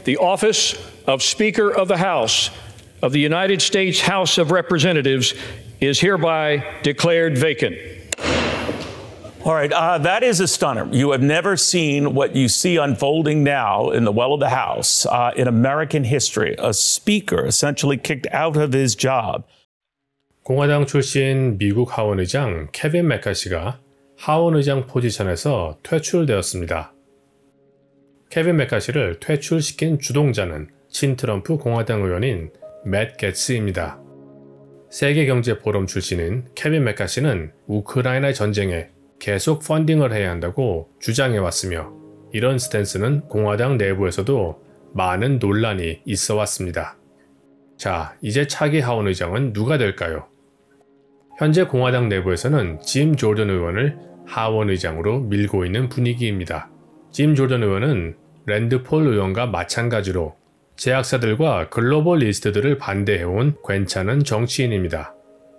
the office of Speaker of the House of the United States House of Representatives is hereby declared vacant. All right, that is a stunner. You have never seen what you see unfolding now in the well of the House in American history. A speaker essentially kicked out of his job. 공화당 출신 미국 하원의장 케빈 맥카시가 하원의장 포지션에서 퇴출되었습니다. 케빈 맥카시를 퇴출시킨 주동자는 친트럼프 공화당 의원인 맷 게츠입니다. 세계경제포럼 출신인 케빈 맥카시는 우크라이나 전쟁에 계속 펀딩을 해야 한다고 주장해왔으며 이런 스탠스는 공화당 내부에서도 많은 논란이 있어 왔습니다. 자, 이제 차기 하원의장은 누가 될까요? 현재 공화당 내부에서는 짐 조던 의원을 하원의장으로 밀고 있는 분위기입니다. 짐 조던 의원은 랜드 폴 의원과 마찬가지로 제약사들과 글로벌리스트들을 반대해온 괜찮은 정치인입니다.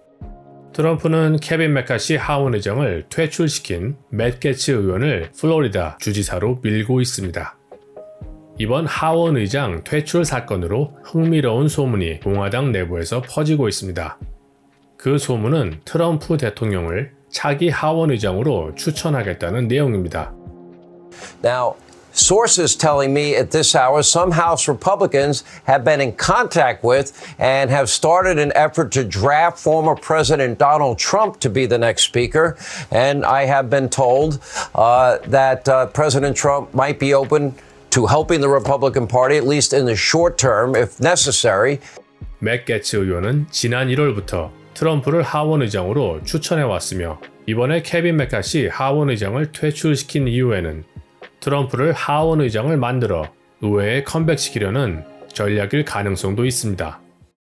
트럼프는 케빈 맥카시 하원의장을 퇴출시킨 맷 게츠 의원을 플로리다 주지사로 밀고 있습니다. 이번 하원의장 퇴출 사건으로 흥미로운 소문이 공화당 내부에서 퍼지고 있습니다. 그 소문은 트럼프 대통령을 차기 하원의장으로 추천하겠다는 내용입니다. Now, sources telling me at this hour some House Republicans have been in contact with and have started an effort to draft former President Donald Trump to be the next speaker. And I have been told that President Trump might be open to helping the Republican Party, at least in the short term, if necessary. 맷 게츠 의원은 지난 1월부터 트럼프를 하원의장으로 추천해왔으며 이번에 케빈 맥카시 하원의장을 퇴출시킨 이후에는 트럼프를 하원의장을 만들어 의회에 컴백시키려는 전략일 가능성도 있습니다.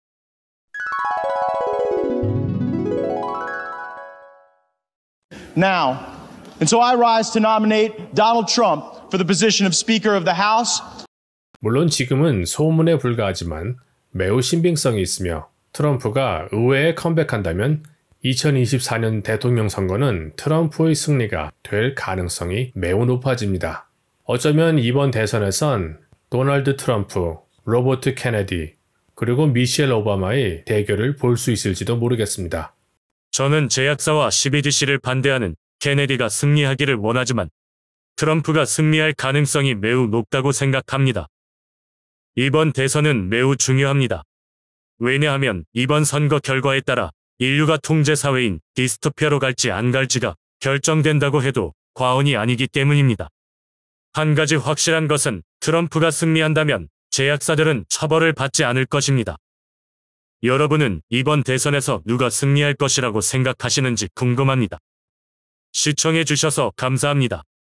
Now, and so I rise to nominate Donald Trump for the position of Speaker of the House. 물론 지금은 소문에 불과하지만 매우 신빙성이 있으며 트럼프가 의회에 컴백한다면 2024년 대통령 선거는 트럼프의 승리가 될 가능성이 매우 높아집니다. 어쩌면 이번 대선에선 도널드 트럼프, 로버트 케네디, 그리고 미셸 오바마의 대결을 볼 수 있을지도 모르겠습니다. 저는 제약사와 CBDC를 반대하는 케네디가 승리하기를 원하지만 트럼프가 승리할 가능성이 매우 높다고 생각합니다. 이번 대선은 매우 중요합니다. 왜냐하면 이번 선거 결과에 따라 인류가 통제사회인 디스토피아로 갈지 안 갈지가 결정된다고 해도 과언이 아니기 때문입니다. 한 가지 확실한 것은 트럼프가 승리한다면 제약사들은 처벌을 받지 않을 것입니다. 여러분은 이번 대선에서 누가 승리할 것이라고 생각하시는지 궁금합니다. 시청해 주셔서 감사합니다.